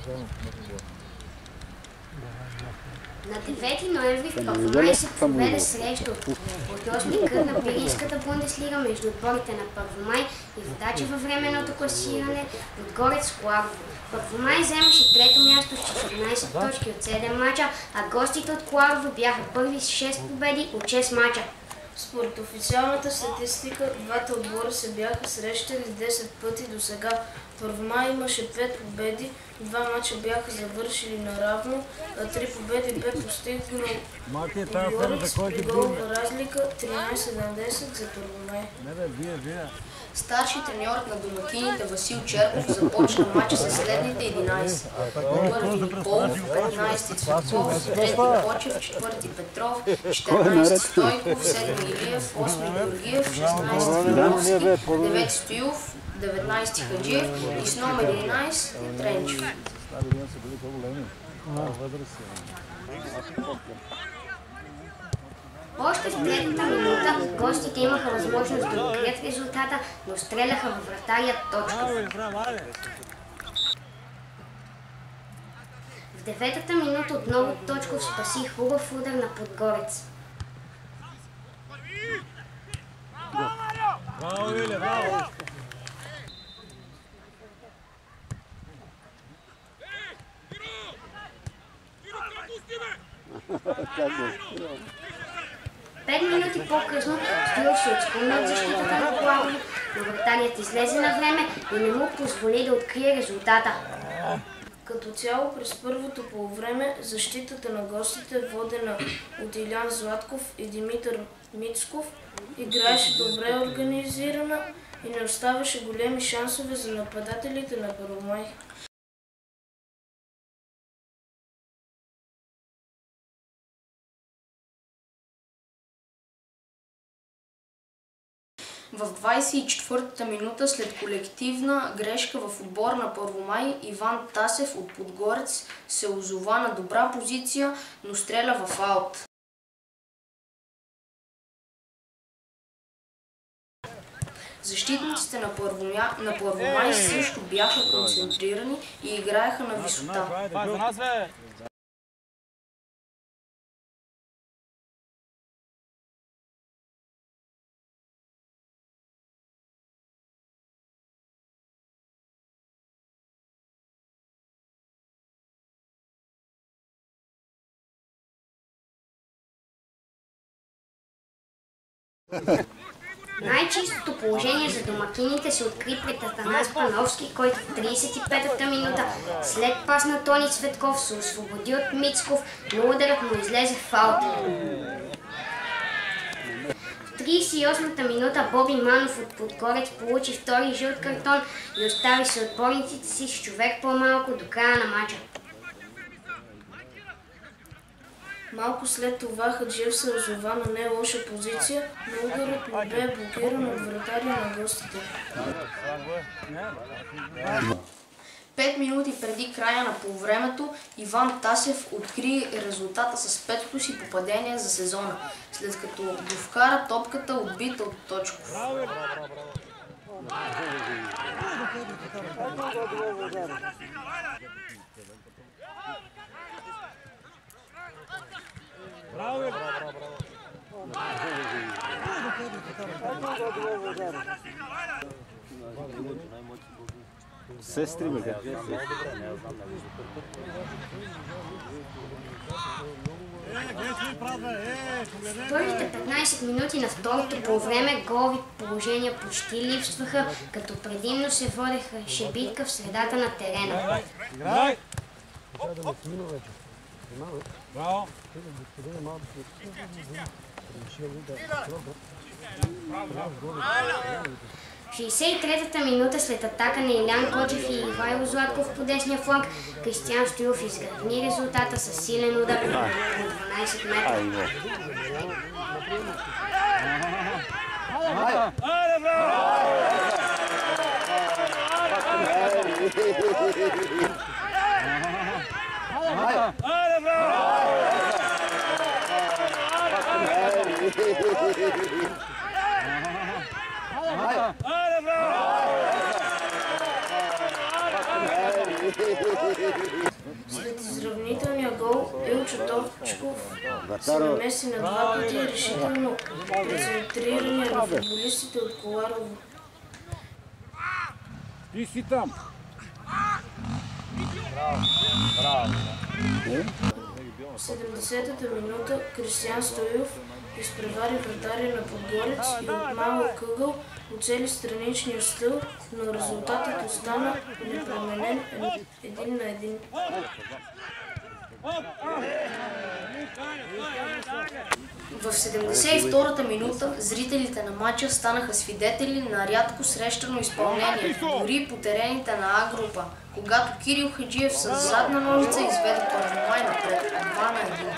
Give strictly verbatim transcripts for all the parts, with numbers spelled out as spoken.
На девети ноември в Първомай се проведе среща от осми кръг на Пиринската Бундеслига между отборите на Първомай и водача във временното класиране Подгорец Кларово. Първомай вземаше трето място с четиринайсет точки от седем мача, а гостите от Кларово бяха първи с шест победи от шест мача. Според официалната статистика, двата отбора се бяха срещали десет пъти до сега. Първомай имаше пет победи, два мача бяха завършили наравно, а три победи бе постигнал Подгорец при голова разлика тринайсет на десет за Първомай. Старши треньорът на домакините Васил Черков започна мача със следните единайсет. Първи Николов, петнайсети Цветков, трети Почев, четвърти Петров, четиринайсети Стойков, седми Илиев, осми Георгиев, шестнайсети Филовски, девети Стоилов, деветнайсети Хаджиев и с номер единайсет Тренчев. Още в третата минута гостите имаха възможност да открият резултата, но стреляха във вратаря Точков. В деветата минута отново Точков спаси хубав удар на Подгорец. Браво, Виле, браво! Пет минути по-късно Стоилов се отскумна от защитата на Кларово, но вратарят излезе на време и не му позволи да открие резултата. Като цяло през първото полувреме защитата на гостите, водена от Илян Златков и Димитър Мицков, играеше добре организирана и не оставаше големи шансове за нападателите на Първомай. В двайсет и четвъртата минута след колективна грешка в отбора на Първомай, Иван Тасев от Подгорец се озова на добра позиция, но стреля в аут. Защитниците на Първомай, на Първомай също бяха концентрирани и играеха на висота. Най-чистото положение за домакините се откри пред Атанас Пановски, който в трийсет и петата минута след пас на Тони Цветков се освободи от Мицков, но ударът му излезе в аут. В трийсет и осмата минута Боби Манов от Подгорец получи втори жълт картон и остави съотборниците си с човек по-малко до края на мача. Малко след това Хаджиев се озова на не лоша позиция, но ударът му бе блокиран от вратаря на гостите. Пет минути преди края на полувремето Иван Тасев откри резултата с петото си попадение за сезона, след като довкара топката отбита от Точков. Браво! Сестри, бе, как? В първите петнайсет минути на второто полувреме голови положения почти липсваха, като предимно се водеха битка в средата на терена. Браво! В шейсет и третата минута след атака на Илян Кочев и Ивайло Златков по десния фланг, Кристиян Стоилов изравни резултата с силен удар от дванайсет метра. Hey! След изравнителния гол Илчо Товчков се намеси на два пъти решително прецентрирания на футболистите от Коларово. Ти си там. В седемдесетата минута Кристиян Стоилов изпревари вратаря на Подгорец и от малък ъгъл уцели страничния стъл, но резултатът остана непроменен един на един. В седемдесет и втората минута зрителите на матча станаха свидетели на рядко срещано изпълнение, дори по терените на А група, когато Кирил Хаджиев с задна ножица изведе Първомай напред, два на един.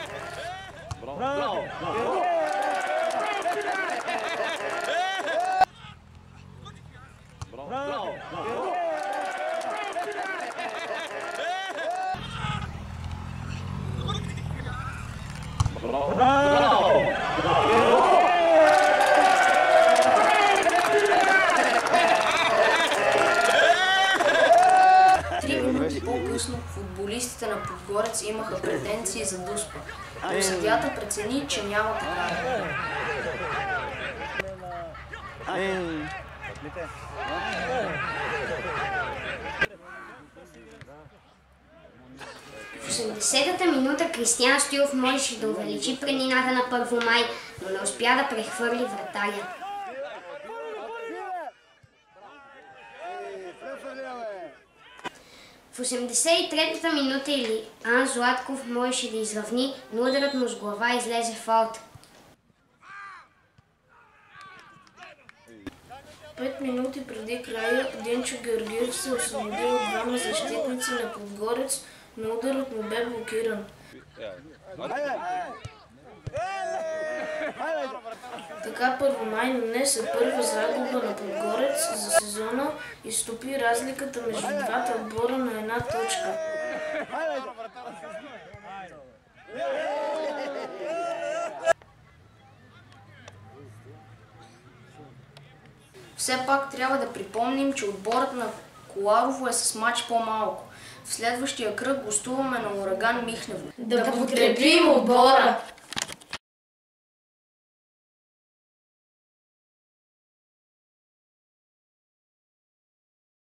Три минути по-късно футболистите на Подгорец имаха претенции за дуспа, но съдията прецени, че няма така. В осемдесетата минута Кристиян Стоилов можеше да увеличи преднината на Първомай, но не успя да прехвърли вратаря. В осемдесет и третата минута Илиан Златков можеше да изравни, но ударът му с глава излезе в аут. Пет минути преди края Денчо Георгиев се освободи от двама защитници на Подгорец, но ударът му бе блокиран. Така Първомай нанесе първа загуба на Подгорец за сезона и стопи разликата между двата отбора на една точка. Все пак трябва да припомним, че отборът на Коларово е с мач по-малко. В следващия кръг гостуваме на Ураган Михнево. Да подкрепим отбора!